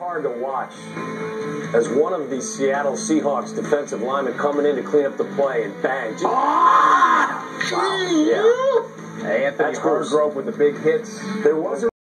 hard to watch as one of the Seattle Seahawks defensive linemen coming in to clean up the play and bang. Wow. Yeah. Hey, Anthony Hargrove with the big hits. There was a